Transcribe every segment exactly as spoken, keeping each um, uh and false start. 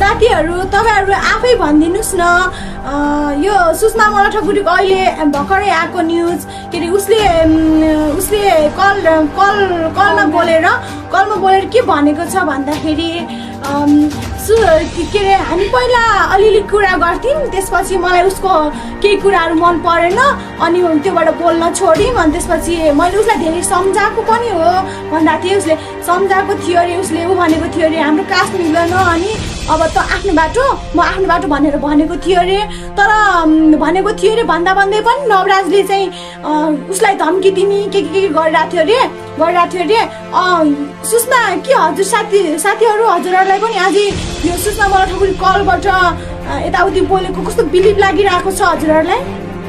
साथीहरू तपाईहरु आफै भनिदिनुस् न यो सुषमा मल्ल ठकुरीको अहिले भर्खरै आएको न्यूज के रे उसले उसले कल कल कलमा बोलेर कलमा बोलेर के भनेको छ भन्दाखेरि के रे हामी पहिला अलिअलि कुरा गर्थ्यौं त्यसपछि मलाई उसको केही कुराहरु मन परेन अनि त्योबाट बोल्न छोड्यौं अनि त्यसपछि मैले उसलाई धेरै सम्झाएको पनि हो भन्दा थिए उसले सम्झाएको थियो रे उसले उ भनेको थियो रे हाम्रो कास्ट मिल्दैन अनि अब त आफ्नो बाटो म आफ्नो बाटो भनेर भनेको थियो रे तर भनेको थियो रे भन्दा भन्दै पनि नवराजले चाहिँ उसलाई धम्की दिने के के के गरिरहेको थियो रे गरिरहेको थियो रे सुषमा के हजुर साथी साथीहरु हजुरहरुलाई पनि आज यो सुषमा मल्ल ठकुरी कलबाट यताउति बोलेको कस्तो बिलिभ लागिरहेको छ हजुरहरुलाई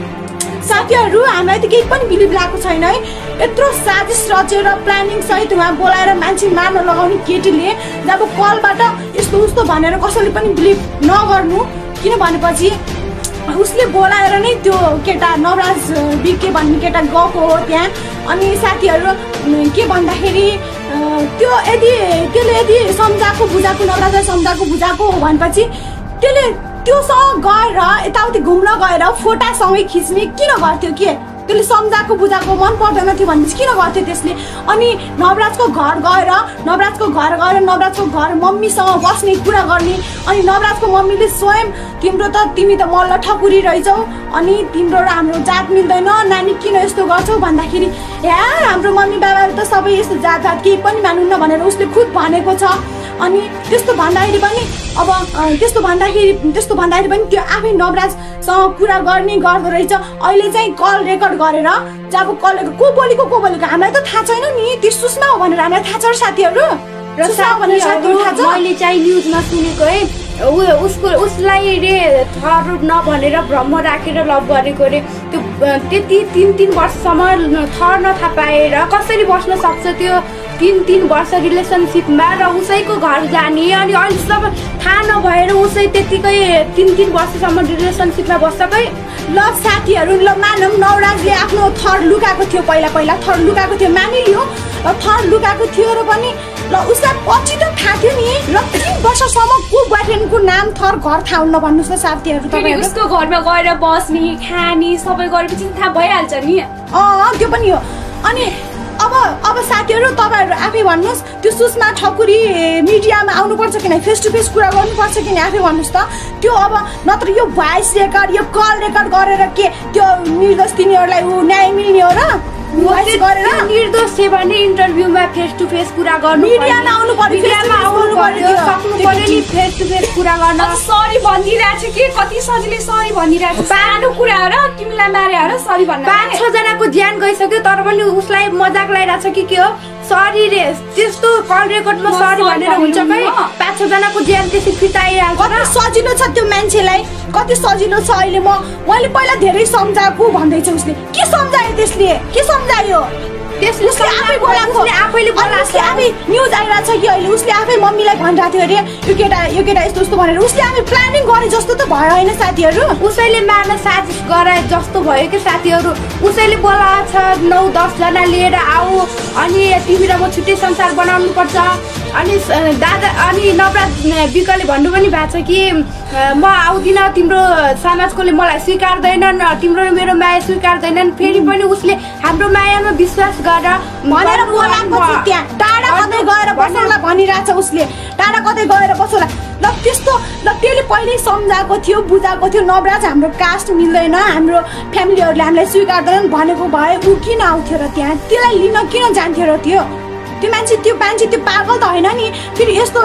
साथीहरु हामीलाई त केही पनि बिलिभ लागेको छैन है यत्रो साजिस रचेर प्लानिङ सहित उहाँ बोलाएर मान्छे मार्न लगाउने केटीले जब कलबाट यस्तो उस्तो भनेर कसैले पनि बिलिभ नगर्नु किन भनेपछि उसले बोलाएर नै त्यो केटा नवराज बिके भन्ने केटा गएको हो त्यहाँ अनि साथीहरु के भन्दाखेरि त्यो यदि त्यसले यदि सम्झाको बुझाको नवराजलाई सम्झाको बुझाको हो भनेपछि त्यसले त्योसँग गएर यताउति घुम्न गएर फोटासँगै खिच्ने किन गर्थ्यो के त्यसले सम्झाको बुझाको मन पर्दैन थियो भनेपछि किन गर्थ्यो त्यसले अनि नवराजको घर गएर नवराजको घर गएर नवराजको घर मम्मीसँग बस्ने कुरा गर्ने अनि नवराजको मम्मीले स्वयं तिम्रो त तिमी त मल्ल ठकुरी रहिछौ अनि तिम्रो र हाम्रो जात मिल्दैन नानी किन यस्तो गर्छौ भन्दाखेरि यार हाम्रो मम्मी बाबाले त सबै यस्तो जात जात केही पनि मान्नुहुन्न भनेर उसले खुद भनेको छ अनि त्यस्तो भन्दाखेरि पनि अब त्यस्तो भन्दाखेरि त्यस्तो भन्दाखेरि पनि त्यो आफै नवराजसँग कुरा गर्ने गर्दो रहेछ अहिले चाहिँ कल रेकर्ड गरेर जब कल को बोलेको को बोलेको हामीलाई त थाहा छैन नि त्यो सुषमा हो भनेर हामीलाई थाहा छ साथीहरु र साथीहरु मैले चाहिँ न्यूजमा सुनेको है उसको उसलाई रे थर नभनेर भ्रम राखेर लभ गरेको रे त्यो त्यति तीन तीन वर्षसम्म थर नथा पाएर कसरी बस्न सक्छ त्यो तीन तीन वर्ष रिलेसनसिपमा र उसैको घर जाने अनि अहिलेसम्म थाहा नभएर उसै त्यतिकै तीन तीन वर्षसम्म रिलेसनसिपमा बस्छकै ल साथीहरु ल मानम नवराजले आफ्नो थर लुकाएको थियो पहिला पहिला थर लुकाएको थियो मानिलियो र थर लुकाएको थियो र पनि ल उसलाई पछि त थाहा थियो नि र तीन वर्षसम्म को बोयफ्रेन्डको नाम थर घर थाहा हुन्न भन्नुस् न साथीहरु तपाईहरु उसको घरमा गएर बस्ने खानी सबै गरेपछि थाहा भइहाल्छ नि अ त्यो पनि हो अनि अब अब साथीहरु तपाईहरु आफै भन्नुस् त्यो सुषमा ठकुरी मिडियामा आउनु पर्छ किन फेस टु फेस कुरा गर्नु पर्छ किन आफै भन्नुस् त त्यो अब नत्र यो भोइस रेकर्ड यो कल रेकर्ड गरेर के त्यो निर्दोष तिनीहरुलाई न्याय मिल्ने हो र भोइस गरेर निर्दोष छ भने इन्टरभ्युमा फेस टु फेस कुरा गर्नु मिडियामा आउनु पर्यो मिडियामा आउनु पर्यो सक्नु पर्यो नि फेस टु फेस कुरा गर्न सरी भनिरहेछ कि कति सजिलै सरी भनिरहेछ सानो कुरा हो र तिमीलाई मारे हो र सरी भन्न पाँच छ जनाको ज्यान गइसक्यो तर पनि उसलाई मजाक लागिरहेछ कि के हो सरी रे त्यस्तो कल रेकर्डमा सरी भनेर हुन्छ कै पाँच छ जनाको ज्यान त्यसै फिटाइरहेको कति सजिलो छ त्यो मान्छेलाई कति सजिलो छ अहिले म मैले पहिला धेरै सम्झाएको भन्दै छ उसले के सम्झायो त्यसले के सम्झायो त्यसले आफै बोलाको आफैले बोलाको आफै न्यूज आइरहेको छ कि अहिले उसले आफै मम्मीलाई भनिरहेको थियो अरे यो केटा यो केटा यस्तो यस्तो भनेर उसले आफै प्लानिङ गरे जस्तो त भयो हैन साथीहरु उसैले मार्न साजिस गराए जस्तो भयो के साथीहरु उसैले बोलाछ नौ दस जना लिएर आऊ अनि तिमी र म छुट्टै संसार बनाउनु पर्छ अनि दादा अनि नवराज बिकले भन्नु पनि भएको छ कि म आउँदिन तिम्रो समाजकोले मलाई स्वीकार्दैनन् तिम्रो र मेरो माया स्वीकार्दैनन् फेरि पनि उसले हाम्रो मायामा विश्वास गरेर भनेर बोलाएको छ त्यहाँ टाढा कतै गएर बसौला भनिरहेछ उसले टाढा कतै गएर बसौला ल त्यस्तो ल त्यसले पहिल्यै सम्झाएको थियो बुझाएको थियो नवराज हाम्रो कास्ट मिल्दैन हाम्रो फ्यामिलीहरुले हामीलाई स्वीकार्दैनन् भनेको भए उ किन आउँथ्यो र त्यहाँ त्यसलाई लिन किन जान्थ्यो र त्यो त्यो मान्छे त्यो मान्छे त्यो पागल त हैन नि फेरि यस्तो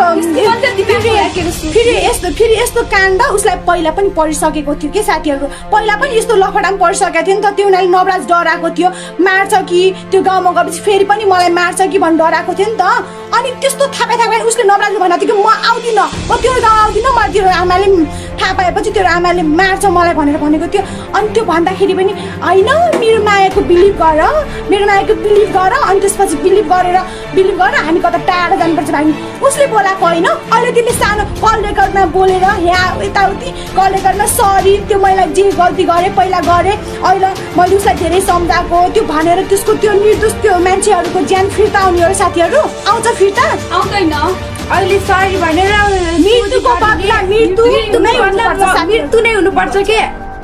फेरि यस्तो फेरि यस्तो काण्ड उसलाई पहिला पनि परिसकेको थियो के साथीहरु पहिला पनि यस्तो लफडाम परिसकेको थियो नि त त्यो उनीले नवराज डराएको थियो मार्छ कि त्यो गाउँमा गएपछि फेरि पनि मलाई मार्छ कि भन्न डराएको थियो नि त अनि त्यस्तो थाहा थाहा उसले नवराजले भनेको थियो कि म आउँदिन म त्यो गाउँ आउँदिन म त्यो आमाले थाहा पाएपछि त्यो आमाले मार्छ मलाई भनेर भनेको थियो अनि त्यो भन्दाखेरि पनि हैन मेरो मायाको बिलिभ गर मेरो मायाको बिलिभ गर अनि त्यसपछि बिलिभ गरेर बिलिभ गरेर हामी कता टाढा जानुपर्छ भाइ उसले बोलाएको हैन अहिले तिमीले सानो कल रेकर्डमा बोलेर यहाँ यताउति कल रेकर्डमा सरी त्यो मैले जे गल्ती गरेँ पहिला गरेँ अहिले मैले उसलाई धेरै सम्झाएको त्यो भनेर त्यसको त्यो निर्दोष त्यो मान्छेहरूको ज्यान फिर्ता आउने हो साथीहरु आउँछ फिर्ता आउँदैन अहिले सरी भनेर मृत्युको बदला मृत्यु नै हुनुपर्छ मृत्यु नै हुनुपर्छ के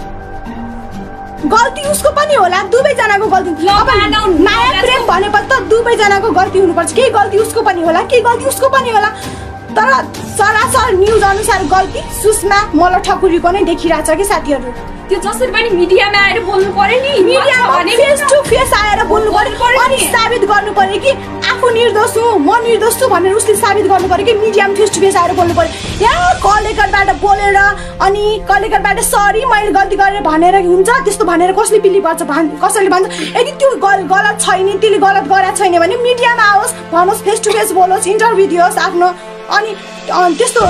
गल्ती उसको पनि होला दुवैजनाको गल्ती माया प्रेम भनेपछि त दुवैजनाको गल्ती हुनुपर्छ केही गल्ती उसको पनि होला केही गल्ती उसको पनि होला तर सरासर न्युज अनुसार गल्ती सुषमा मल्ल ठकुरीको नै देखिरहेछ कि साथीहरू त्यो जसरी पनि मिडियामा आएर बोल्नु पर्यो नि मिडियामा फेस टु फेस आएर बोल्नु पर्यो अनि साबित गर्नु पर्यो कि आफू निर्दोष हुँ म निर्दोष छु भनेर उसले साबित गर्नु पर्यो कि मिडियामा फेस टु फेस आएर बोल्नु पर्यो यहाँ कलेकटबाट बोलेर अनि कलेकटबाट सरी मैले गल्ती गरेर भनेर हुन्छ त्यस्तो भनेर कसले पिली पर्छ कसैले भन्छ यदि त्यो गलत छैन त्यसले गलत गरेको छैन भने मिडियामा आओस् भनोस् फेस टु फेस बोलोस् इन्टरभ्यू दियोस् आफ्नो अनि त्यस्तो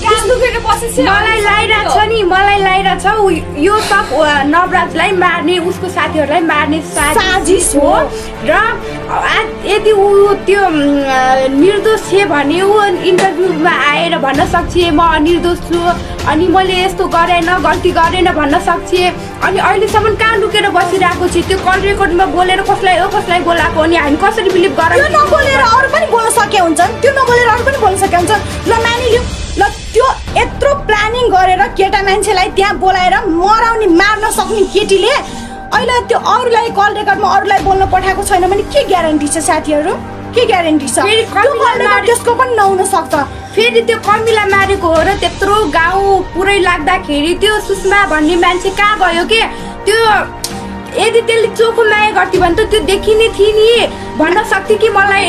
मलाई लागिरहेको छ नि मलाई लागिरहेको छ यो सब नवराजलाई मार्ने उसको साथीहरूलाई मार्ने साजिस हो र यदि ऊ त्यो निर्दोष छ भने ऊ इन्टरभ्यूमा आएर भन्न सक्छ म निर्दोष छु अनि मैले यस्तो गरेन गल्ती गरेन भन्न सक्छ अनि अहिलेसम्म कहाँ लुकेर बसिरहेको छु त्यो कल रेकर्डमा बोलेर कसलाई हो कसलाई बोलाएको अनि हामी कसरी बिलिभ गरौँ त्यो नबोलेर अरू पनि बोल्न सके हुन्छन् त्यो नबोलेर अरू पनि बोल्न सके हुन्छ ल मानिलियो ल त्यो यत्रो प्लानिङ गरेर केटा मान्छेलाई त्यहाँ बोलाएर मराउने मार्न सक्ने केटीले अहिले त्यो अरूलाई कल रेकर्डमा अरूलाई बोल्न पठाएको छैन भने के ग्यारेन्टी छ साथीहरू के ग्यारेन्टी छ त्यसको पनि नहुन सक्छ फेरि त्यो कमिला मारेको हो र त्यत्रो गाउँ पुरै लाग्दाखेरि त्यो सुषमा भन्ने मान्छे कहाँ गयो के त्यो यदि त्यसले चोखो माया गर्थ्यो भने त त्यो देखिने थियो नि भन्न सक्थ्यो कि मलाई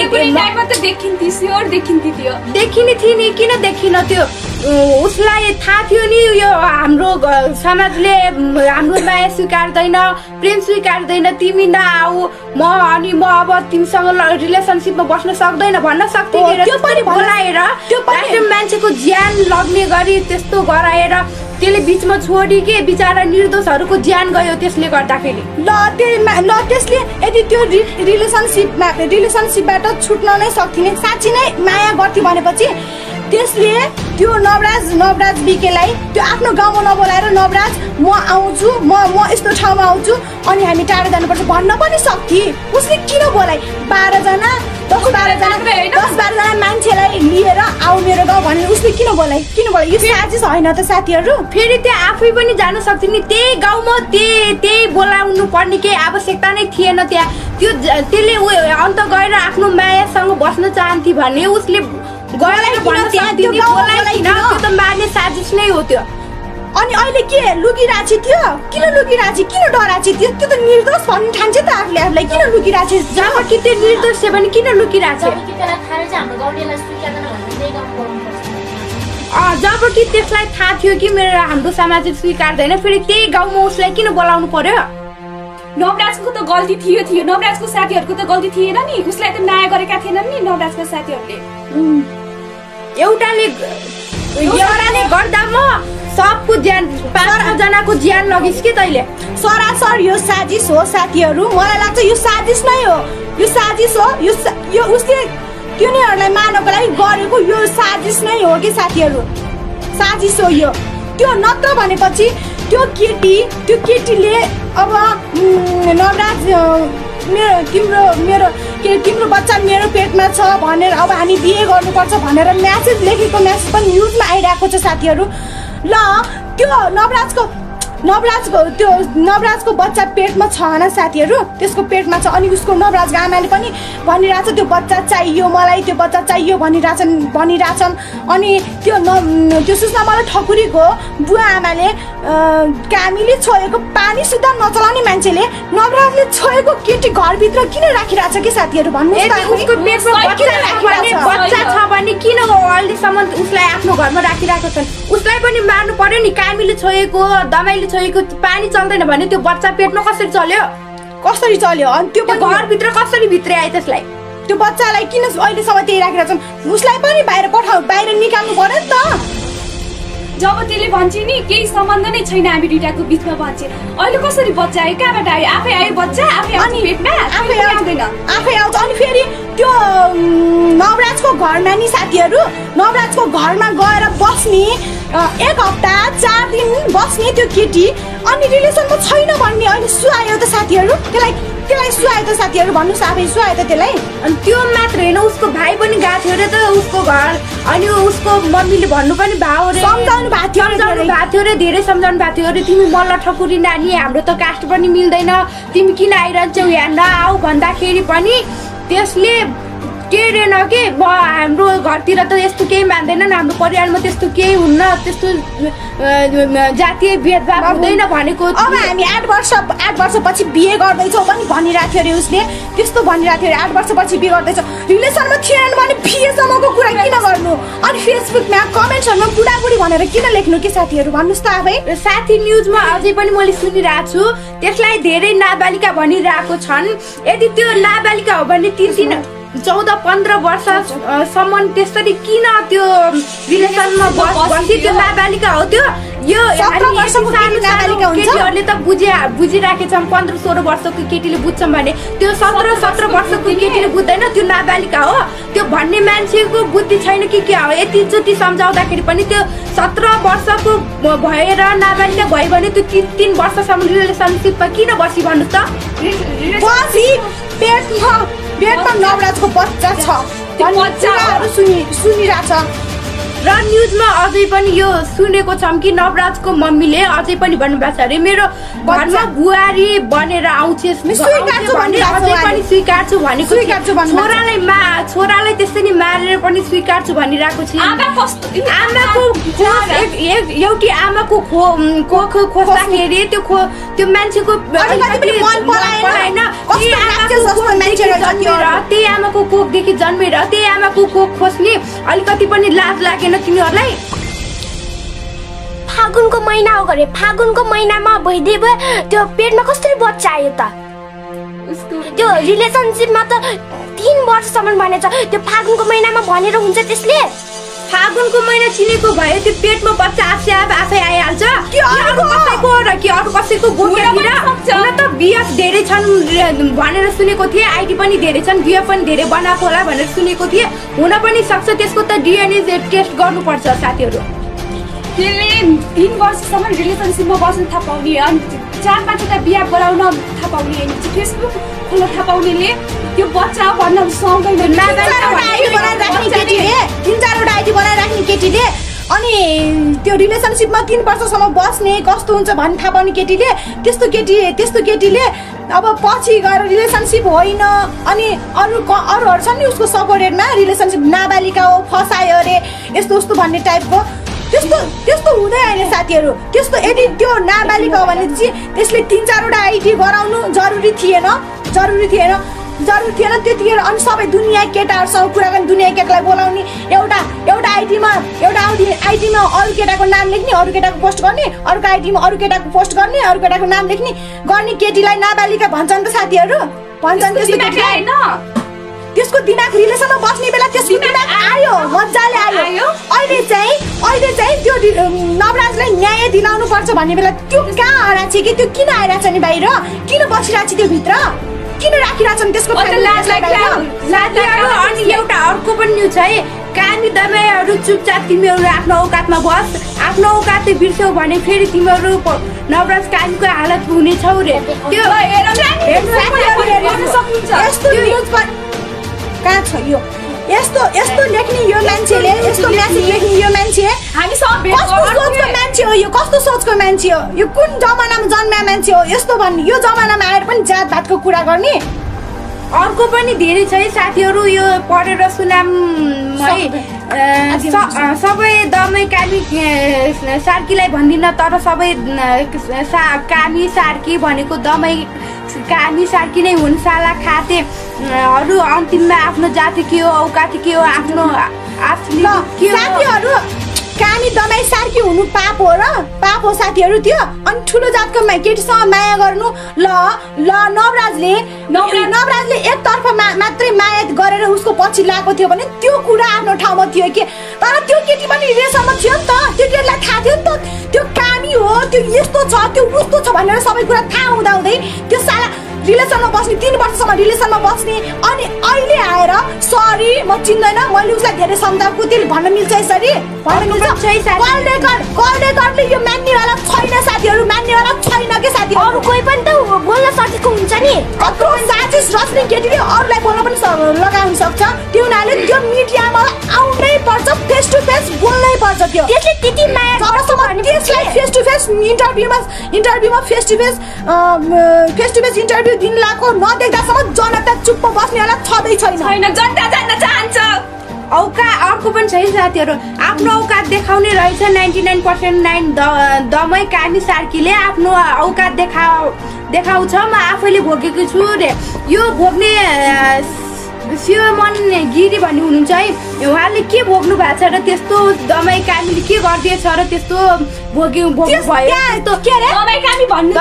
देखिन्थ्यो देखिने थियो नि किन देखिन त्यो उसलाई थाहा थियो नि यो हाम्रो समाजले हाम्रो माया स्वीकार्दैन प्रेम स्वीकार्दैन तिमी नआऊ म अनि म अब तिमीसँग रिलेसनसिपमा बस्न सक्दैन भन्न सक्थ्यो त्यो पनि बोलाएर त्यो मान्छेको ज्यान लग्ने गरी त्यस्तो गराएर त्यसले बिचमा छोडी के बिचारा निर्दोषहरूको ज्यान गयो त्यसले गर्दाखेरि ल ल त्यसले यदि त्यो रिलेसनसिपमा रिलेसनसिपबाट छुट्न नै सक्थिने साँच्ची नै माया गर्थ्यो भनेपछि त्यसले त्यो नवराज नवराज बिकेलाई त्यो आफ्नो गाउँमा नबोलाएर नवराज म आउँछु म म यस्तो ठाउँमा आउँछु अनि हामी टाढा जानुपर्छ भन्न पनि सक्थे उसले किन बोलाइ बाह्रजना दस बाह्रजना दस बाह्रजना मान्छेलाई लिएर आऊ मेरो गाउँ भनेर उसले किन बोलाइ किन बोलाइ यो साजिस होइन त साथीहरू फेरि त्यहाँ आफै पनि जान सक्थ्यो नि त्यही गाउँमा त्यही त्यही बोलाउनु पर्ने केही आवश्यकता नै थिएन त्यहाँ त्यो त्यसले अन्त गएर आफ्नो मायासँग बस्न चाहन्थे भने उसले गएर भन्न सक्थ्यो नि बोलाइ किन त्यो त मार्ने साजिस नै हो त्यो अनि अहिले के लुकिराछि थियो किन लुकिराछि किन डराछि त्यो त्यो त निर्दोष भन्ने ठान्छ त आफूले आफूलाई किन लुकिराछि जब कि त्यो निर्दोष छ भने किन लुकिराछि जब कि त्यसलाई थाहा थियो कि मेरो हाम्रो समाजले स्वीकार्दैन फेरि त्यही गाउँमा उसलाई किन बोलाउनु पर्यो नवराजको त गल्ती थियो थियो नवराजको साथीहरूको त गल्ती थिएन नि उसलाई त माया गरेका थिएनन् नि नवराजका साथीहरूले एउटाले एउटाले गर्दा म सबको ज्यान पाँच जनाको ज्यान लगिस् कि तैले सरासर यो साजिस हो साथीहरू मलाई लाग्छ यो साजिस नै हो यो साजिस हो यो यो उसले तिनीहरूलाई मार्नको लागि गरेको यो साजिस नै हो कि साथीहरू साजिस हो यो त्यो नत्र भनेपछि त्यो केटी त्यो केटीले अब नवराज मेरो तिम्रो मेरो के तिम्रो बच्चा मेरो पेटमा छ भनेर अब हामी बिहे गर्नुपर्छ भनेर म्यासेज लेखेको म्यासेज पनि न्युजमा आइरहेको छ साथीहरू ल त्यो नवराजको नवराजको त्यो नवराजको बच्चा पेटमा छ होइन साथीहरू त्यसको पेटमा छ अनि उसको नवराजको आमाले पनि भनिरहेछ त्यो बच्चा चाहियो मलाई त्यो बच्चा चाहियो भनिरहेछन् भनिरहेछन् अनि त्यो न त्यो सुषमा मलाई ठकुरीको बुवा आमाले कामीले छोएको पानी सुधा नचलाउने मान्छेले नवराजले छोएको केटी घरभित्र किन राखिरहेछ कि साथीहरू भन्नुहोस् उसको पेटमा बच्चा छ भने किन अहिलेसम्म उसलाई आफ्नो घरमा राखिरहेको छन् उसलाई पनि मार्नु पर्यो नि कामीले छोएको दमाईले छोएको पानी चल्दैन भने त्यो बच्चा पेटमा कसरी चल्यो कसरी चल्यो अनि त्यो घरभित्र कसरी भित्रै आयो त्यसलाई त्यो बच्चालाई किन अहिलेसम्म त्यही राखिरहेछन् उसलाई पनि बाहिर पठाउ बाहिर निकाल्नु पर्यो नि त जब त्यसले भन्छ नि केही सम्बन्ध नै छैन हामी दुईटाको बिचमा भन्छ अहिले कसरी बच्चा आयो कहाँबाट आयो आफै आयो बच्चा आफै आउने पेटमा आफै आउँदैन आफै आउँछ अनि फेरि त्यो नवराजको घरमा नि साथीहरू नवराजको घरमा गएर बस्ने एक हप्ता चार दिन बस्ने त्यो केटी अनि रिलेसनमा छैन भन्ने अहिले सुआयो त साथीहरू त्यसलाई त्यसलाई सुहायो त साथीहरू भन्नुहोस् आफै सुहायो त त्यसलाई अनि त्यो मात्र होइन उसको भाइ पनि गएको थियो रे त उसको घर अनि उसको मम्मीले भन्नु पनि भयो रे सम्झाउनु भएको थियो सम्झाउनु भएको थियो रे धेरै सम्झाउनु भएको थियो रे तिमी मल्ल ठकुरी नानी हाम्रो त कास्ट पनि मिल्दैन तिमी किन आइरहन्छौ यहाँ नआऊ भन्दाखेरि पनि त्यसले के रेन के हाम्रो घरतिर त यस्तो केही मान्दैनन् हाम्रो परिवारमा त्यस्तो केही हुन्न त्यस्तो जातीय भेदभाव हुँदैन भनेको अब हामी आठ वर्ष आठ वर्षपछि बिहे गर्दैछौँ पनि भनिरहेको थियो अरे उसले त्यस्तो भनिरहेको थियो अरे आठ वर्षपछि बिहे गर्दैछौँ रिलेसनमा थिएन भने बिहेसम्मको कुरा किन गर्नु अनि फेसबुकमा कमेन्ट्सहरूमा बुढाबुढी भनेर किन लेख्नु के साथीहरू भन्नुहोस् त आफै साथी न्युजमा अझै पनि मैले सुनिरहेको छु त्यसलाई धेरै नाबालिका भनिरहेको छन् यदि त्यो नाबालिका हो भने तिन तिन चौध पन्ध्र वर्षसम्म त्यसरी किन त्यो रिलेसनमा बसी त्यो नाबालिका हो त्यो यो केटीहरूले त बुझे बुझिराखेछौँ पन्ध्र सोह्र वर्षको केटीले बुझ्छौँ भने त्यो सत्र सत्र वर्षको केटीले बुझ्दैन त्यो नाबालिका हो त्यो भन्ने मान्छेको बुद्धि छैन कि के हो यतिचोटि सम्झाउँदाखेरि पनि त्यो सत्र वर्षको भएर नाबालिका भयो भने त्यो तिन तिन वर्षसम्म रिलेसनसिपमा किन बसी भन्नु त पेटमा नवराजको बच्चा छ बच्चाहरू सुनि सुनिरहेछ र न्युजमा अझै पनि यो सुनेको छौँ कि नवराजको मम्मीले अझै पनि भन्नुभएको छ अरे मेरो घरमा बुहारी बनेर आउँछ अझै पनि स्वीकार्छु भनेको छोरालाई मा छोरालाई त्यसरी मारेर पनि स्वीकार्छु भनिरहेको छु आमाको एउटी आमाको खो कोख खोज्दाखेरि त्यो खो त्यो मान्छेको त्यही आमाको कोखदेखि जन्मेर त्यही आमाको कोख खोज्ने अलिकति पनि लाज लागेन तिमीहरूलाई फागुनको महिना हो गरे फागुनको महिनामा भइदिए त्यो पेटमा कसरी बच्चा आयो त त्यो रिलेसनसिपमा त तीन वर्षसम्म भनेछ त्यो फागुनको महिनामा भनेर हुन्छ त्यसले फागुनको महिना चिनेको भए त्यो पेटमा बच्चा आफै आफै आइहाल्छ कि अरू कसैको र कि अरू कसैको बोकेतिर न त बिएफ धेरै छन् भनेर सुनेको थिएँ आइडी पनि धेरै छन् बिएफ पनि धेरै बनाएको होला भनेर सुनेको थिएँ हुन पनि सक्छ त्यसको त डिएनए टेस्ट गर्नुपर्छ साथीहरू त्यसले तीन वर्षसम्म रिलेसनसिपमा बस्न थाहा पाउने अनि चार पाँचवटा बिहा गराउन थाहा पाउने फेसबुक खोल्न थाहा पाउनेले त्यो बच्चा भन्न सक्दैन तिन चारवटा आइडी बनाइराख्ने केटीले अनि त्यो रिलेसनसिपमा तीन वर्षसम्म बस्ने कस्तो हुन्छ भन्ने थाहा पाउने केटीले त्यस्तो केटी त्यस्तो केटीले अब पछि गएर रिलेसनसिप होइन अनि अरू अरूहरू छन् नि उसको सपोर्टेडमा रिलेसनसिप नाबालिका हो फसायो अरे यस्तो उस्तो भन्ने टाइपको त्यस्तो त्यस्तो हुँदै होइन साथीहरू त्यस्तो यदि त्यो नाबालिका हो भने चाहिँ त्यसले तिन चारवटा आइडी गराउनु जरुरी थिएन जरुरी थिएन जरुरी थिएन त्यतिखेर अनि सबै दुनियाँ केटाहरूसँग कुरा गर्ने दुनियाँ केटालाई बोलाउने एउटा एउटा आइडीमा एउटा आइडीमा अरू केटाको नाम लेख्ने अरू केटाको पोस्ट गर्ने अर्को आइडीमा अरू केटाको पोस्ट गर्ने अरू केटाको नाम लेख्ने गर्ने केटीलाई नाबालिका भन्छन् त साथीहरू भन्छन् त्यस्तो केटीलाई त्यसको दिमाग रिलेसनमा बस्ने बेला त्यसको दिमाग आयो मजाले आयो अहिले चाहिँ अहिले चाहिँ त्यो नवराजलाई न्याय दिलाउनु पर्छ भन्ने बेला त्यो कहाँ आइरहेछ कि त्यो किन आइरहेछ नि बाहिर किन बसिरहेछ त्यो भित्र किन राखिरहेछन् त्यसको अनि एउटा अर्को पनि न्युज है कामी दबाईहरू चुपचाप तिमीहरू आफ्नो औकातमा बस आफ्नो औकातले बिर्स्यौ भने फेरि तिमीहरू नवराज कामीको हालत हुनेछौ रे त्यो कहाँ छ यो यस्तो यस्तो लेख्ने यो मान्छेले यस्तो म्यासेज लेख्ने यो मान्छे हामी सब कस्तो सोचको मान्छे हो यो कस्तो सोचको मान्छे हो यो कुन जमानामा जन्मेको मान्छे हो यस्तो भन्ने यो जमानामा आएर पनि जात भातको कुरा गर्ने अर्को पनि धेरै छ है साथीहरू यो पढेर सुनाम है सबै दमै कामी सार्कीलाई भन्दिनँ तर सबै कामी सार्की भनेको दमै कामी सार्की नै हुन् साला खाते हरू अन्तिममा आफ्नो जाति के हो औकाती के हो आफ्नो आफू के साथीहरू कामी दमाई सार्की हुनु पाप हो र पाप हो साथीहरू त्यो अनि ठुलो जातको केटीसँग माया गर्नु ल ल नवराजले नवराजले एकतर्फ मात्रै माया गरेर उसको पछि लागेको थियो भने त्यो कुरा आफ्नो ठाउँमा थियो कि तर त्यो केटी पनि रिलेसनमा थियो नि त त्यो केटीलाई थाहा थियो नि त त्यो कामी हो त्यो यस्तो छ त्यो उस्तो छ भनेर सबै कुरा थाहा हुँदा हुँदै त्यो साला रिलेसनमा बस्ने तीन वर्षसम्म रिलेसनमा बस्ने अनि अहिले आएर सरी म चिन्दैन मैले उसलाई धेरै सम्झाएको त्यसले भन्न मिल्छ यसरी भन्न मिल्छ कल रेकर्ड कल रेकर्डले यो मान्नेवाला छैन साथीहरू मान्नेवाला छैन के साथीहरू अरू कोही पनि त बोल्न सकेको हुन्छ नि कत्रो साजिस रच्ने केटीले अरूलाई बोल्न पनि लगाउन सक्छ त्यो हुनाले त्यो मिडियामा आउनै पर्छ फेस टु फेस बोल्नै पर्छ त्यो त्यसले त्यति माया जबसम्म त्यसलाई फेस टु फेस इन्टरभ्यूमा इन्टरभ्यूमा face to face face to face interview दिन लाको नदेख्दासम्म जनता चुप्प बस्नेवाला छँदै छैन छैन जनता जान्न चाहन्छ औका अर्को पनि छ साथीहरू आफ्नो औकात देखाउने रहेछ नाइन्टी नाइन पर्सेन्ट नाइन दमै कामी सार्कीले आफ्नो औकात देखा देखाउँछ म आफैले भोगेको छु रे यो भोग्ने शिवमन गिरी भन्ने हुनुहुन्छ है उहाँले के भोग्नु भएको छ र त्यस्तो दमै कामीले के गरिदिएछ र त्यस्तो भोग्यो भोग्नु भयो के अरे दमै कामी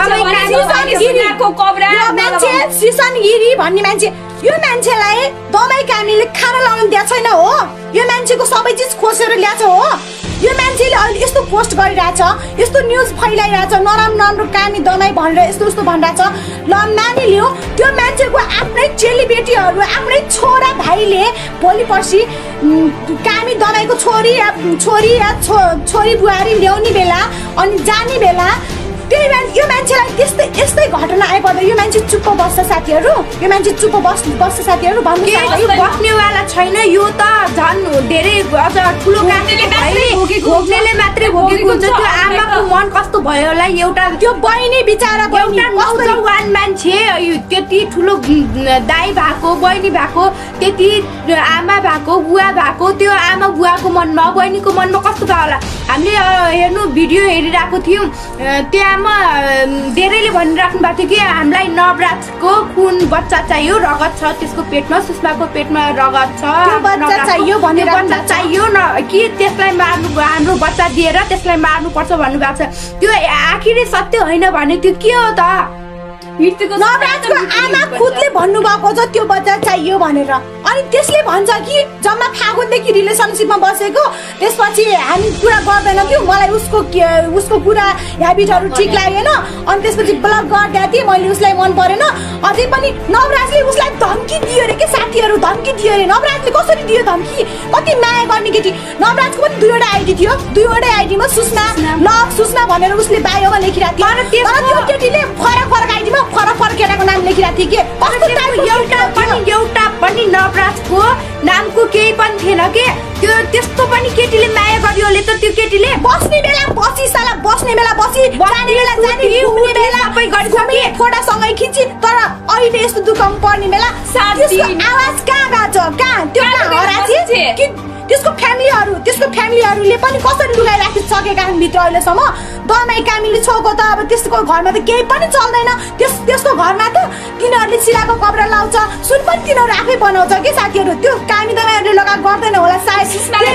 भन्नुहुन्छ मान्छे सिसन गिरी भन्ने मान्छे यो मान्छेलाई दमै कामीले खाना लाउनु दिएको छैन हो यो मान्छेको सबै चिज खोसेर ल्याएको छ हो यो मान्छेले अहिले यस्तो पोस्ट गरिरहेछ यस्तो न्युज फैलाइरहेछ नराम्रो नराम्रो कामी दमाई भनेर यस्तो यस्तो भनिरहेछ ल मानिलियो त्यो मान्छेको आफ्नै चेलीबेटीहरू आफ्नै छोरा भाइले भोलि पर्सि कामी दमाईको छोरी या छोरी या छो छोरी बुहारी ल्याउने बेला अनि जाने बेला त्यही मान्छे यो मान्छेलाई त्यस्तै यस्तै घटना आइपर्दा यो मान्छे चुप्प बस्छ साथीहरू यो मान्छे चुप्प बस् बस्छ साथीहरू भन्नु बस्नेवाला छैन यो त झन् धेरै अझ ठुलो भोग्नेले मात्रै भोगेको हुन्छ त्यो आमाको मन कस्तो भयो होला एउटा त्यो बहिनी बिचारा एउटा नौजवान मान्छे त्यति ठुलो दाइ भएको बहिनी भएको त्यति आमा भएको बुवा भएको त्यो आमा बुवाको मनमा बहिनीको मनमा कस्तो भयो होला हामीले हेर्नु भिडियो हेरिरहेको थियौँ त्यहाँमा धेरैले भनिराख्नु भएको थियो कि हामीलाई नवराजको कुन बच्चा चाहियो रगत छ त्यसको पेटमा सुषमाको पेटमा रगत छ बच्चा चाहियो भनेर बच्चा चाहियो न कि त्यसलाई मार्नु हाम्रो बच्चा दिएर त्यसलाई मार्नुपर्छ भन्नुभएको छ त्यो आखिरी सत्य होइन भने त्यो के हो त नवराजको आमा खुदले भन्नुभएको छ त्यो बच्चा चाहियो भनेर अनि त्यसले भन्छ कि जम्मा फागुनदेखि रिलेसनसिपमा बसेको त्यसपछि हामी कुरा गर्दैन कि मलाई उसको उसको कुरा ह्याबिटहरू ठिक लागेन अनि त्यसपछि ब्लक गरिदिएको थिएँ मैले उसलाई मन परेन अझै पनि नवराजले उसलाई धम्की दियो अरे के साथीहरू धम्की दियो अरे नवराजले कसरी दियो धम्की कति माया गर्ने केटी नवराजको पनि दुईवटा आइडी थियो दुईवटै आइडीमा सुषमा लभ सुषमा भनेर उसले बायोमा लेखिरहेको थियो तर त्यो केटीले फरक फरक आइडीमा फरक फरक केटाको नाम लेखिरहेको थियो के एउटा पनि एउटा पनि नवराजको नामको केही पनि थिएन के त्यो त्यस्तो पनि केटीले माया गरियो ले त त्यो केटीले बस्ने बेला बसी साला बस्ने बेला बसी जाने बेला जाने घुम्ने बेला सबै गरिसके फोटासँगै खिची तर अहिले यस्तो दुःखमा पर्ने बेला आवाज कहाँ गएको छ कहाँ त्यो हराछि कि त्यसको फ्यामिलीहरू त्यसको फ्यामिलीहरूले पनि कसरी लुगाइ राखिसकेका छन् भित्र अहिलेसम्म दमाई कामीले छोको त अब त्यसको घरमा त केही पनि चल्दैन त्यस त्यसको घरमा त तिनीहरूले सिलाको कपडा लाउँछ सुन पनि तिनीहरू आफै बनाउँछ कि साथीहरू त्यो कामी दमाईहरूले लगा गर्दैन होला सायद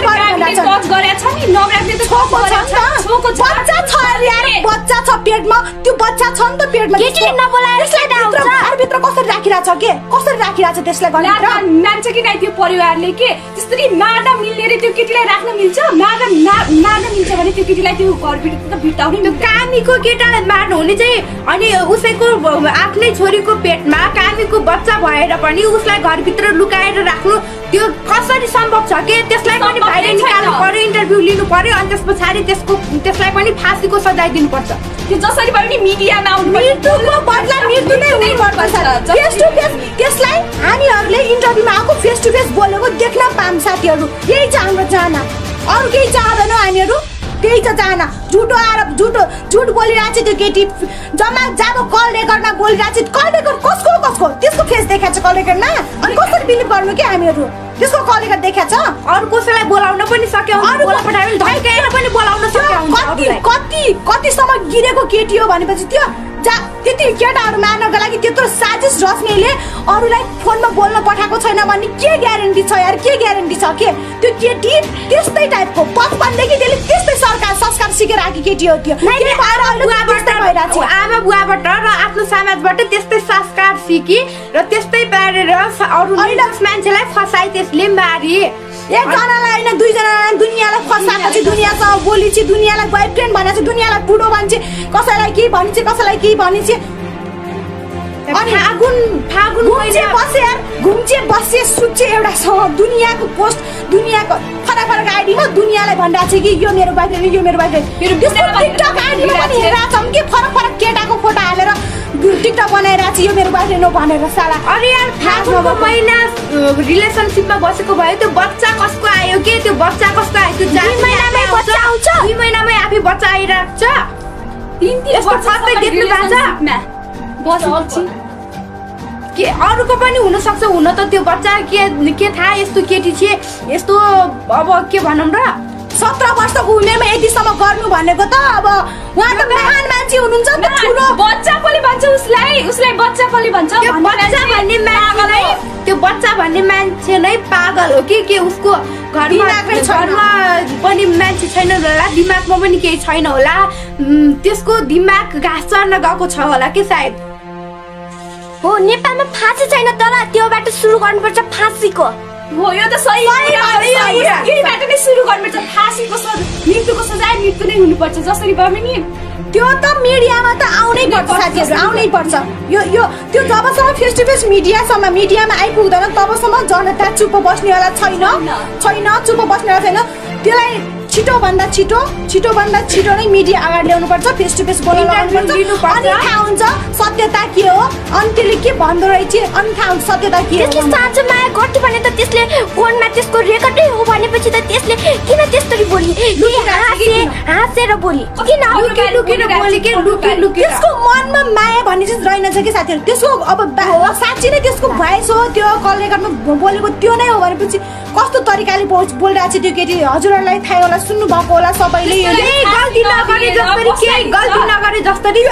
बच्चा छ यार बच्चा छ पेटमा त्यो बच्चा छ नि त पेटमा केटीले नबोलाएर भित्र कसरी राखिरहेछ के कसरी राखिरहेछ त्यसलाई गर्नु मान्छ कि नै त्यो परिवारले के त्यसरी मार्दा मिल्ने रे त्यो केटीलाई राख्न मिल्छ मार्दा मार्न मिल्छ भने त्यो केटीलाई त्यो घरभित्र त भिटाउने त्यो कामीको केटालाई मार्नु हुने चाहिँ अनि उसैको आफ्नै छोरीको पेटमा कामीको बच्चा भएर पनि उसलाई घरभित्र लुकाएर राख्नु त्यो कसरी सम्भव छ के त्यसलाई पनि बाहिर निकाल्नु पर्यो इन्टरभ्यू लिनु पर्यो अनि त्यस पछाडि त्यसको त्यसलाई पनि फाँसीको सजाय दिनुपर्छ त्यो जसरी पनि मिडियामा आउनु मृत्युको बदला मृत्यु नै हुनुपर्छ फेस टु फेस त्यसलाई हामीहरूले इन्टरभ्यूमा आएको फेस टु फेस बोलेको देख्न पाऊँ साथीहरू यही छ हाम्रो चाहना अरू केही चाहँदैनौँ हामीहरू त्यही त चाहना झुटो आएर झुटो झुट बोलिरहेको छ त्यो केटी जम्मा जब कल रेकर्डमा बोलिरहेको छ कल रेकर्ड कसको कसको त्यसको फेस देखाएको छ कल रेकर्डमा अनि कसरी बिलिभ गर्नु के हामीहरू त्यसको कल रेकर्ड देखाएको छ अरू कसैलाई बोलाउन पनि सक्यौ अरू पठाएर धम्काएर पनि बोलाउन सक्यौ कति कति कतिसम्म गिरेको केटी हो भनेपछि त्यो जा त्यति केटाहरू मार्नको लागि त्यत्रो साजिस रच्नेले अरूलाई फोनमा बोल्न पठाएको छैन भन्ने के ग्यारेन्टी छ यार के ग्यारेन्टी छ के त्यो केटी त्यस्तै टाइपको बचपनदेखि त्यसले त्यस्तै सरकार संस्कार सिकेर आएको केटी हो त्यो आमा बुवाबाट र आफ्नो समाजबाट त्यस्तै संस्कार सिकी र त्यस्तै पारेर अरू मान्छेलाई फसाए त्यसले मारी एकजनालाई होइन दुईजनालाई दुनियाँलाई फसाएको छ दुनियाँसँग बोली छ दुनियाँलाई बोयफ्रेन्ड भनेको छ दुनियाँलाई बुढो भन्छ कसैलाई के भनिन्छ कसैलाई के भनिन्छ अनि फागुन फागुन घुम्चे बसे यार घुम्चे बसे सुत्चे एउटा सँग दुनियाँको पोस्ट दुनियाँको फरक फरक आइडीमा दुनियाँलाई भनिरहेको छ कि यो मेरो बोयफ्रेन्ड यो मेरो बोयफ्रेन्ड टिकटक आइडीमा पनि हेरिरहेको छौँ कि फरक फरक केटाको फोटो हालेर टिकटक बनाइरहेको छु यो मेरो बोयफ्रेन्ड हो भनेर साला। अरे यार फागुनको महिना रिलेसनसिपमा बसेको भयो त्यो बच्चा कसको आयो के त्यो बच्चा कसको आयो त्यो दुई महिनामै बच्चा आउँछ दुई महिनामै आफै बच्चा आइरहेको छ तीन तीन वर्ष सबै देख्नु भएको छ के अरूको पनि हुन सक्छ हुन त त्यो बच्चा के के थाहा यस्तो केटी छ यस्तो अब के भनौँ र सत्र वर्षको उमेरमा यतिसम्म गर्नु भनेको त अब उहाँ त महान मान्छे हुनुहुन्छ नि त ठुलो बच्चा कसले भन्छ उसलाई उसलाई बच्चा कसले भन्छ त्यो बच्चा भन्ने मान्छे त्यो बच्चा भन्ने मान्छे नै पागल हो कि के उसको घरमा घरमा पनि मान्छे छैन होला दिमागमा पनि केही छैन होला त्यसको दिमाग घाँस चर्न गएको छ होला के सायद हो नेपालमा फाँसी छैन तर त्योबाट सुरु गर्नुपर्छ फाँसीको हो यो त सही यहीबाट नै सुरु गर्नुपर्छ फाँसीको मृत्युको सजाय मृत्यु नै हुनुपर्छ जसरी भए पनि त्यो त मिडियामा त आउनै पर्छ साथीहरू आउनै पर्छ यो यो त्यो जबसम्म फेस टु फेस मिडियासम्म मिडियामा आइपुग्दैन तबसम्म जनता चुप बस्नेवाला छैन छैन चुप बस्नेवाला छैन त्यसलाई छिटो भन्दा छिटो छिटो भन्दा छिटो नै मिडिया अगाडि ल्याउनु पर्छ फेस टु फेस बोल्न लाउनुपर्छ अनि थाहा हुन्छ सत्यता के हो अनि त्यसले के भन्दो रहेछ अनि थाहा हुन्छ सत्यता के हो त्यसले साँचो माया गर्छ भने त त्यसले फोनमा त्यसको रेकर्डै हो भनेपछि त त्यसले किन त्यसरी बोली हाँसे हाँसेर बोली किन लुकी लुकेर बोली के लुकी लुकी त्यसको मनमा माया भन्ने चाहिँ रहेनछ कि साथीहरू त्यसको अब साँच्ची नै त्यसको भोइस हो त्यो कल रेकर्डमा बोलेको त्यो नै हो भनेपछि कस्तो तरिकाले बोलिरहेको छ त्यो केटी हजुरहरूलाई थाहा होला सुन्नु भएको होला सबैले गल्ती नगरे जसरी के गल्ती नगरे जसरी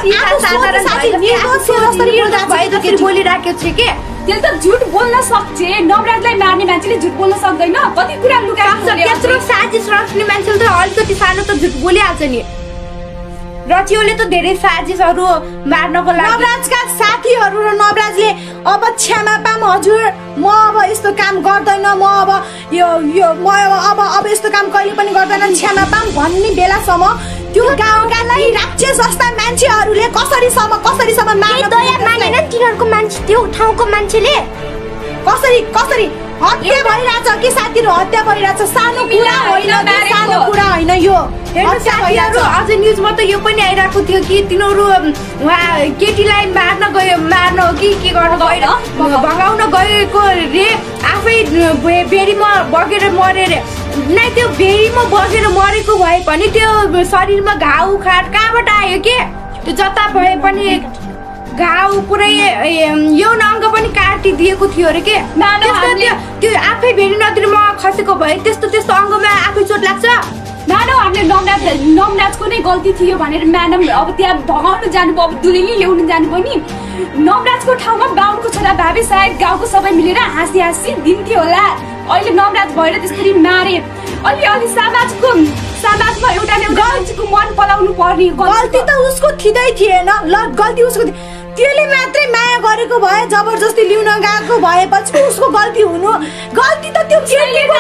साधारण बोलिराखेको छ के त्यसले त झुट बोल्न सक्छ नवराजलाई मार्ने मान्छेले झुट बोल्न सक्दैन कति कुरा लुकाएको त्यत्रो साजिस रच्ने मान्छेले त अलिकति सानो त झुट बोलिहाल्छ नि रचियोले त धेरै साजिसहरू मार्नको लागि नवराजका साथीहरू र नवराजले अब क्षमा पाम हजुर म अब यस्तो काम गर्दैन म अब यो यो म अब अब यस्तो काम कहिले पनि गर्दैन क्षमा पाम भन्ने बेलासम्म त्यो गाउँका नै राक्षस जस्ता मान्छेहरूले कसरीसम्म कसरीसम्म मार्न दया मानेन तिनीहरूको मान्छे त्यो ठाउँको मान्छेले कसरी कसरी हत्या भइरहेछ कि साथीहरू हत्या भइरहेछ सानो कुरा होइन सानो कुरा होइन यो साथीहरू अझ न्युजमा त यो पनि आइरहेको थियो कि तिनीहरू उहाँ केटीलाई मार्न गयो मार्न हो कि के गर्न गयो भगाउन गएको रे आफै बेरीमा बगेर मरे रे नै त्यो बेरीमा बगेर मरेको भए पनि त्यो शरीरमा घाउ खाट कहाँबाट आयो के त्यो जता भए पनि घाउ पुरै यौन अङ्ग पनि काटिदिएको थियो अरे के त्यो आफै भेरी नदीमा खसेको भए त्यस्तो त्यस्तो अङ्गमा आफै चोट लाग्छ मानव हामीले नवराज नवराजको नै गल्ती थियो भनेर म्याडम अब त्यहाँ भगाउनु जानुभयो अब दुलीले ल्याउनु जानुभयो नि नवराजको ठाउँमा बाहुनको छोरा भाबी सायद गाउँको सबै मिलेर हाँसी हाँसी दिन्थ्यो होला अहिले नवराज भएर त्यसरी मारे अलि अलि समाजको समाजमा एउटा गल्तीको मन पलाउनु पर्ने गल्ती त उसको थिँदै थिएन ल गल्ती उसको त्यसले मात्रै माया गरेको भए जबरजस्ती ल्याउन गएको भएपछि उसको गल्ती हुनु गल्ती त त्यो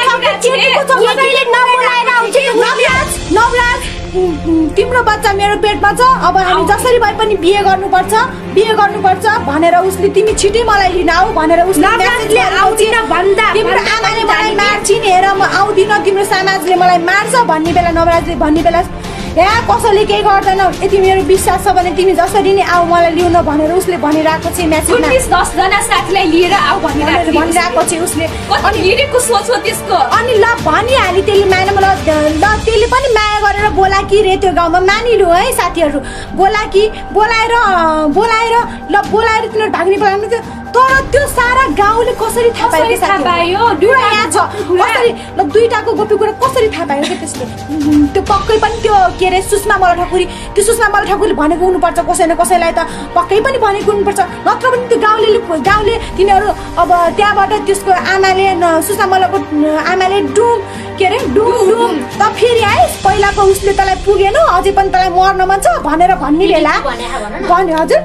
नवराज नवराज तिम्रो बच्चा मेरो पेटमा छ अब हामी जसरी भए पनि बिहे गर्नुपर्छ बिहे गर्नुपर्छ भनेर उसले तिमी छिटै मलाई लिन आऊ भनेर उसले तिम्रो आमाले मलाई मार्छिन् हेर म आउँदिन तिम्रो समाजले मलाई मार्छ भन्ने बेला नवराजले भन्ने बेला यहाँ कसैले केही गर्दैन यति मेरो विश्वास छ भने तिमी जसरी नै आऊ मलाई लिउन भनेर उसले भनिरहेको छ म्यासेजमा दसजना साथीलाई लिएर आऊ भनेर भनिरहेको छ उसले अनि लिएको सोच हो त्यसको अनि ल भनिहाली त्यसले माया ल त्यसले पनि माया गरेर बोला कि रे त्यो गाउँमा मानिलु है साथीहरू बोला कि बोलाएर बोलाएर ल बोलाएर तिनीहरू भाग्ने बोलाउनु थियो तर त्यो सारा गाउँले कसरी थाहा पायो थाहा पायो यहाँ छ कसरी ल दुईटाको गोपी कुरा कसरी थाहा पायो कि त्यसले त्यो पक्कै पनि त्यो के अरे सुषमा मल्ल ठकुरी त्यो सुषमा मल्ल ठकुरीले भनेको हुनुपर्छ कसै न कसैलाई त पक्कै पनि भनेको हुनुपर्छ नत्र पनि त्यो गाउँले गाउँले तिनीहरू अब त्यहाँबाट त्यसको आमाले सुषमा मल्लको आमाले डुम के अरे डुम डुम त फेरि आइस पहिलाको उसले तँलाई पुगेन अझै पनि तँलाई मर्न मन छ भनेर भन्ने बेला भने हजुर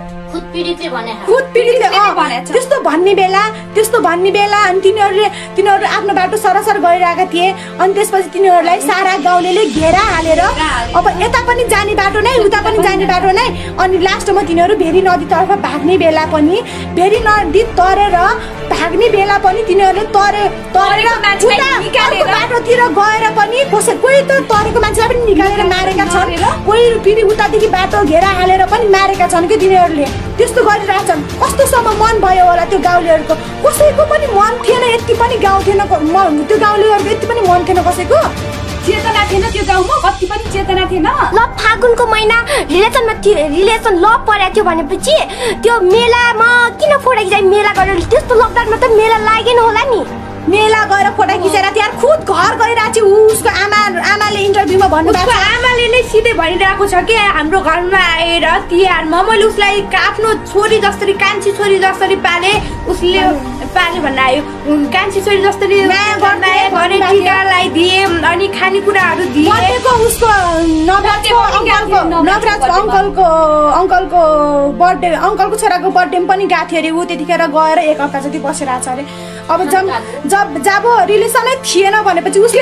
त्यस्तो भन्ने बेला त्यस्तो भन्ने बेला अनि तिनीहरूले तिनीहरू आफ्नो बाटो सरसर गइरहेका थिए अनि त्यसपछि तिनीहरूलाई सारा गाउँले घेरा हालेर अब यता पनि जाने बाटो नै उता पनि जाने बाटो नै अनि लास्टमा तिनीहरू भेरी नदीतर्फ भाग्ने बेला पनि भेरी नदी तरेर भाग्ने बेला पनि तिनीहरूले तरे तरेर बाटोतिर गएर पनि कसै कोही त तरेको मान्छेलाई पनि निकालेर मारेका छन् कोही फेरि उतादेखि बाटो घेरा हालेर पनि मारेका छन् कि तिनीहरूले त्यस्तो गरिरहेछन्। कस्तोसम्म मन भयो होला त्यो गाउँलेहरूको, कसैको पनि मन थिएन यति पनि गाउँ थिएन त्यो गाउँलेहरूको यति पनि मन थिएन, कसैको चेतना थिएन त्यो गाउँमा, कति पनि चेतना थिएन। ल फागुनको महिना रिलेसनमा रिलेसन ल परेको थियो भनेपछि त्यो मेलामा किन फोटो खिचाइ मेला गरेर त्यस्तो लकडाउनमा त मेला लागेन होला नि। मेला गएर फोटो खिचेर त्यहाँ खुद घर गइरहेको छ। उसको आमा आमाले इन्टरभ्यूमा भन्नुभएको छ, आमाले नै सिधै भनिरहेको छ कि हाम्रो घरमा आएर तिहारमा मैले उसलाई आफ्नो छोरी जसरी कान्छी छोरी जसरी पाले उसले पाले भन्न आयो। कान्छी छोरी जसरी माया गर्ने टिका लगाइदिए अनि खानेकुराहरू दिए। उसको नवराजको अङ्कलको नवराजको अङ्कलको अङ्कलको बर्थडे अङ्कलको छोराको बर्थडेमा पनि गएको थियो अरे ऊ। त्यतिखेर गएर एक हप्ता जति बसिरहेको छ अरे। अब जब जब जब रिलेसनै थिएन भनेपछि उसले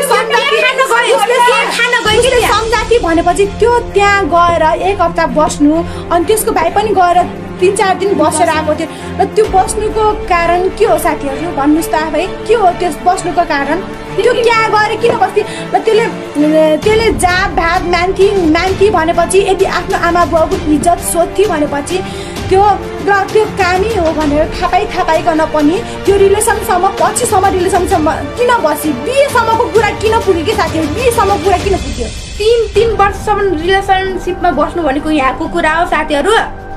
सम्झाती भनेपछि त्यो त्यहाँ गएर एक हप्ता बस्नु अनि त्यसको भाइ पनि गएर तिन चार दिन बसेर आएको थियो। र त्यो बस्नुको कारण के हो साथीहरू भन्नुहोस् त आफै, के हो त्यस बस्नुको कारण? त्यो त्यहाँ गएर किन बस्थ्यो? र त्यसले त्यसले जात भात मान्थी मान्थी भनेपछि यदि आफ्नो आमा बुवाको इज्जत सोध्थी भनेपछि त्यो र त्यो कामै हो भनेर थाहा पाइ थाहा पाइकन पनि त्यो रिलेसनसम्म पछिसम्म रिलेसनसम्म किन बसी? बिहेसम्मको कुरा किन पुग्यो कि साथीहरू? बिहेसम्मको कुरा किन पुग्यो? तिन तिन वर्षसम्म रिलेसनसिपमा बस्नु भनेको यहाँको कुरा हो साथीहरू।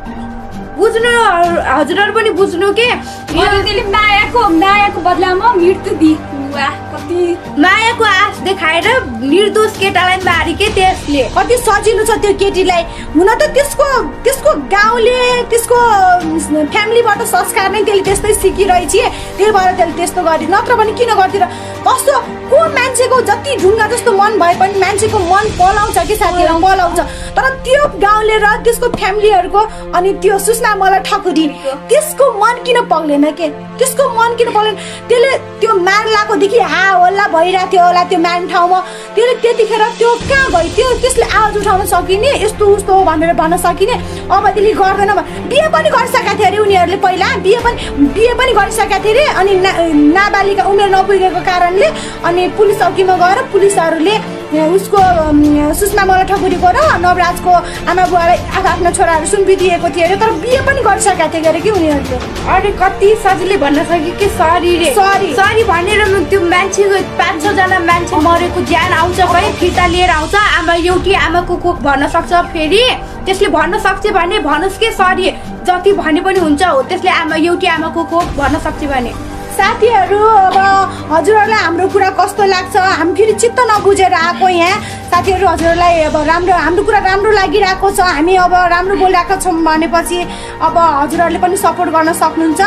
बुझ्नु हजुरहरू पनि बुझ्नु के त्यसले मायाको मायाको बदलामा मृत्यु दिए। कति मायाको आश देखाएर निर्दोष केटालाई मारी के त्यसले कति सजिलो छ त्यो केटीलाई। हुन त त्यसको त्यसको गाउँले त्यसको फ्यामिलीबाट संस्कार नै त्यसले त्यस्तै सिकिरहेछ, त्यही भएर त्यसले त्यस्तो गरे। नत्र भने किन गर्थे र? कस्तो को मान्छेको जति ढुङ्गा जस्तो मन भए पनि मान्छेको मन पलाउँछ कि साथीहरू, पलाउँछ। तर त्यो गाउँले र त्यसको फ्यामिलीहरूको अनि त्यो सुस्ना मलाई ठकुरी त्यसको मन किन पग्लेन के? त्यसको मन किन पग्लेन? त्यसले त्यो मार लागेकोदेखि हा हल्ला भइरहेको थियो होला त्यो मान ठाउँमा। त्यसले त्यतिखेर त्यो कहाँ गयो? त्यो त्यसले आवाज उठाउन सकिने यस्तो उस्तो हो भनेर भन्न सकिने? अब त्यसले गर्दैन। बिहे पनि गरिसकेका थियो अरे उनीहरूले, पहिला बिहे पनि बिहे पनि गरिसकेका थिए अरे। अनि ना नाबालिका उमेर नपुगेको कारणले अनि पुलिस चौकीमा गएर पुलिसहरूले उसको सुषमा मला ठकुरीको र नवराजको आमा बुवालाई आफ्नो छोराहरू सुम्पिदिएको थियो अरे। तर बिहे पनि गरिसकेका थिए अरे कि उनीहरूले। अरे कति सजिलै भन्न सक्यो कि सरी रे सरी सरी भनेर त्यो मान्छेको पाँच छजना मान्छे मरेको ज्यान आउँछ है फिर्ता लिएर आउँछ। आमा एउटी आमाको कोख भन्न सक्छ, फेरि त्यसले भन्न सक्छ भने भनोस् के सरी जति भने पनि हुन्छ हो। त्यसले आमा एउटी आमाको कोख भन्न सक्छ भने। साथीहरू अब हजुरहरूलाई हाम्रो कुरा कस्तो लाग्छ? हामी फेरि चित्त नबुझेर आएको यहाँ साथीहरू। हजुरहरूलाई अब राम्रो हाम्रो कुरा राम्रो लागिरहेको छ, हामी अब राम्रो बोलिरहेको छौँ भनेपछि अब हजुरहरूले पनि सपोर्ट गर्न सक्नुहुन्छ।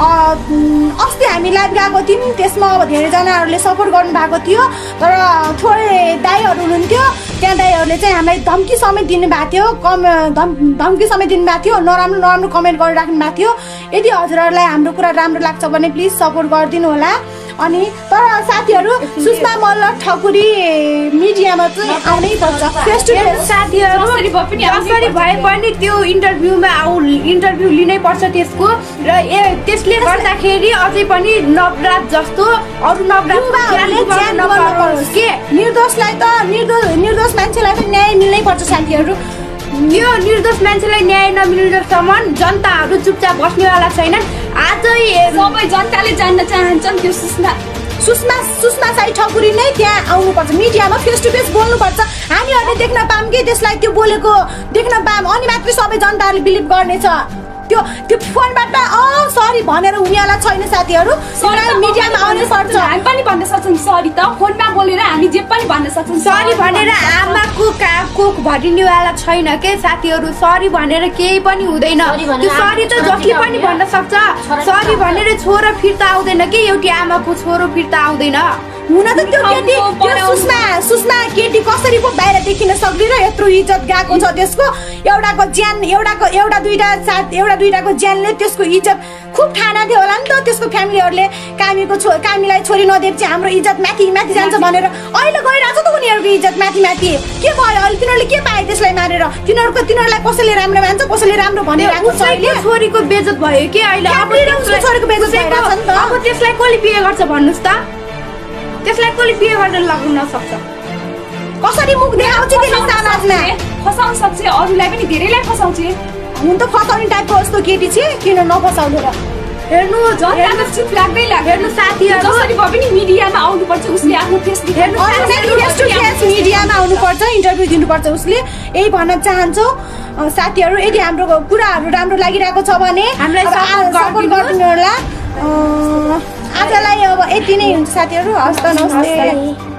अस्ति हामी लाइभ गएको थियौँ, त्यसमा अब धेरैजनाहरूले सपोर्ट गर्नुभएको थियो। तर थोरै दाईहरू हुनुहुन्थ्यो, त्यहाँ दाईहरूले चाहिँ हामीलाई धम्की समेत दिनुभएको थियो, कम धम धम्की समेत दिनुभएको थियो, नराम्रो नराम्रो कमेन्ट गरिराख्नु भएको थियो। यदि हजुरहरूलाई हाम्रो कुरा राम्रो लाग्छ भने प्लिज सपोर्ट गरिदिनु होला। अनि तर साथीहरू सुषमा मल्ल ठकुरी मिडियामा चाहिँ आउनै पर्छ फेस टु फेस। साथीहरू जसरी भए पनि त्यो इन्टरभ्यूमा आउ इन्टरभ्यू लिनै पर्छ त्यसको। र ए त्यसले गर्दाखेरि अझै पनि नवराज जस्तो अरू नवराज के निर्दोषलाई त निर्दोष निर्दोष मान्छेलाई त न्याय मिल्नै पर्छ साथीहरू। यो निर्दोष मान्छेलाई न्याय नमिल्नेसम्म जनताहरू चुपचाप बस्नेवाला छैनन्। आजै सबै जनताले जान्न चाहन्छन् त्यो सुषमा सुषमा सुषमा साई ठकुरी नै त्यहाँ आउनुपर्छ, मिडियामा फेस टु फेस बोल्नुपर्छ। हामीहरूले देख्न पाऊँ कि त्यसलाई त्यो बोलेको देख्न पाऊँ, अनि मात्रै सबै जनताहरूले बिलिभ गर्नेछ। त्यो त्यो फोनबाट अँ सरी भनेर हुनेवाला छैन साथीहरू। मिडियामा आउनै पर्छ। हामी पनि भन्न सक्छौँ सरी त, फोनमा बोलेर हामी जे पनि भन्न सक्छौँ सरी भनेर। आमाको कोख भरिनेवाला छैन के साथीहरू। सरी भनेर केही पनि हुँदैन। त्यो सरी त जसले पनि भन्न सक्छ। सरी भनेर छोरो फिर्ता आउँदैन कि एउटी आमाको छोरो फिर्ता आउँदैन। हुन त त्यो केटी त्यो सुषमा सुषमा केटी कसरी पो बाहिर देखिन सक्दैन? यत्रो इज्जत गएको छ त्यसको। एउटाको ज्यान एउटाको एउटा दुईटा साथ एउटा दुईटाको ज्यानले त्यसको इज्जत खुब ठाना थियो होला नि त त्यसको फ्यामिलीहरूले। कामीको छो कामीलाई छोरी नदिएपछि हाम्रो इज्जत माथि माथि जान्छ भनेर अहिले गइरहेको छ त उनीहरूको इज्जत माथि माथि। के भयो अहिले? तिनीहरूले के पाए त्यसलाई मारेर? तिनीहरूको तिनीहरूलाई कसैले राम्रो मान्छ, कसैले राम्रो भनिरहेको छ। अहिले छोरीको बेइज्जत भयो कि अहिले? अब छोरीको बेइज्जत भइरहेको छ नि त। अब त्यसलाई कसले बिहे गर्छ भन्नुहोस् त? त्यसलाई कसले बिहे गरेर लगाउन सक्छ? कसरी मुख देखाउँछ त्यसले समाजमा? फसाउन सक्छ, अरूलाई पनि धेरैलाई फसाउँछ। हुन त फसाउने टाइपको जस्तो केटी चाहिँ किन नफसाउने र हेर्नु झन् राम्रो चिप लाग्दै लाग्यो हेर्नु साथीहरू जसरी भए पनि मिडियामा आउनुपर्छ उसले आफ्नो फेस हेर्नु फेस टु फेस मिडियामा आउनुपर्छ इन्टरभ्यू दिनुपर्छ उसले यही भन्न चाहन्छु साथीहरू यदि हाम्रो कुराहरू राम्रो लागिरहेको छ भने हामीलाई सपोर्ट गरिदिनु होला आजलाई अब यति नै हुन्छ साथीहरू हस्त नमस्ते।